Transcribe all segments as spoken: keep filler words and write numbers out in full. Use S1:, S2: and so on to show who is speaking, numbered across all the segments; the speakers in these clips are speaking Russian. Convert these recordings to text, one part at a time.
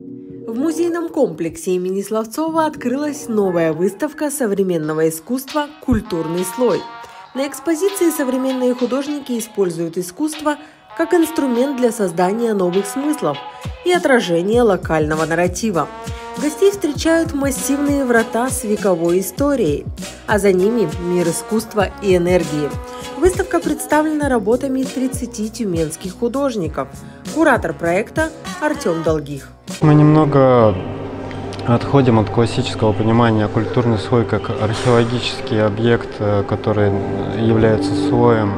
S1: В музейном комплексе имени Славцова открылась новая выставка современного искусства «Культурный слой». На экспозиции современные художники используют искусство как инструмент для создания новых смыслов и отражения локального нарратива. Гостей встречают массивные врата с вековой историей, а за ними мир искусства и энергии. Выставка представлена работами тридцати тюменских художников. Куратор проекта Артем Долгих.
S2: Мы немного отходим от классического понимания культурный слой как археологический объект, который является слоем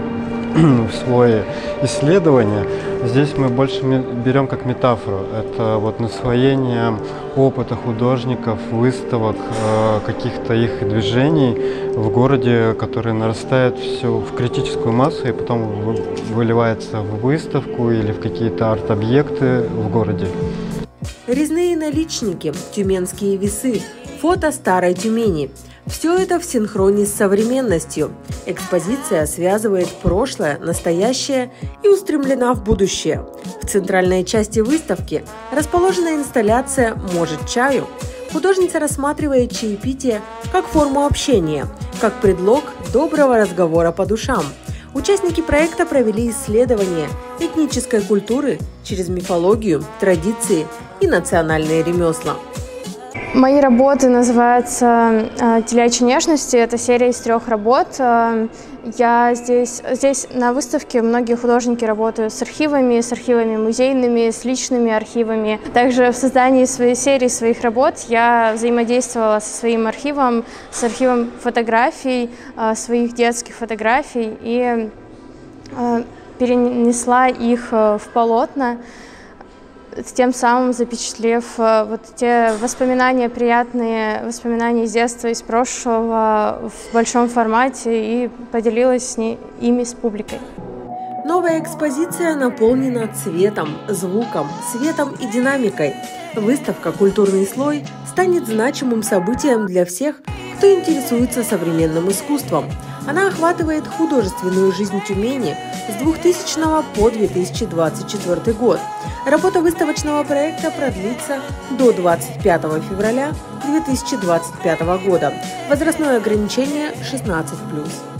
S2: в слое исследования. Здесь мы больше берем как метафору. Это вот наслоение опыта художников, выставок, каких-то их движений в городе, которые нарастают все в критическую массу и потом выливается в выставку или в какие-то арт-объекты в городе.
S1: Резные наличники, тюменские весы, фото старой Тюмени – все это в синхроне с современностью. Экспозиция связывает прошлое, настоящее и устремлена в будущее. В центральной части выставки расположена инсталляция «Может, чаю?». Художница рассматривает чаепитие как форму общения, как предлог доброго разговора по душам. Участники проекта провели исследование этнической культуры через мифологию, традиции и национальные ремесла.
S3: Мои работы называются «Телячьи нежности». Это серия из трех работ. Я здесь, здесь на выставке многие художники работают с архивами, с архивами музейными, с личными архивами. Также в создании своей серии своих работ я взаимодействовала со своим архивом, с архивом фотографий, своих детских фотографий и перенесла их в полотна, тем самым запечатлев вот те воспоминания, приятные воспоминания из детства, из прошлого в большом формате и поделилась с ней, ими с публикой.
S1: Новая экспозиция наполнена цветом, звуком, светом и динамикой. Выставка «Культурный слой» станет значимым событием для всех, кто интересуется современным искусством. Она охватывает художественную жизнь Тюмени с двухтысячного по две тысячи двадцать четвёртый год. Работа выставочного проекта продлится до двадцать пятого февраля две тысячи двадцать пятого года. Возрастное ограничение шестнадцать плюс.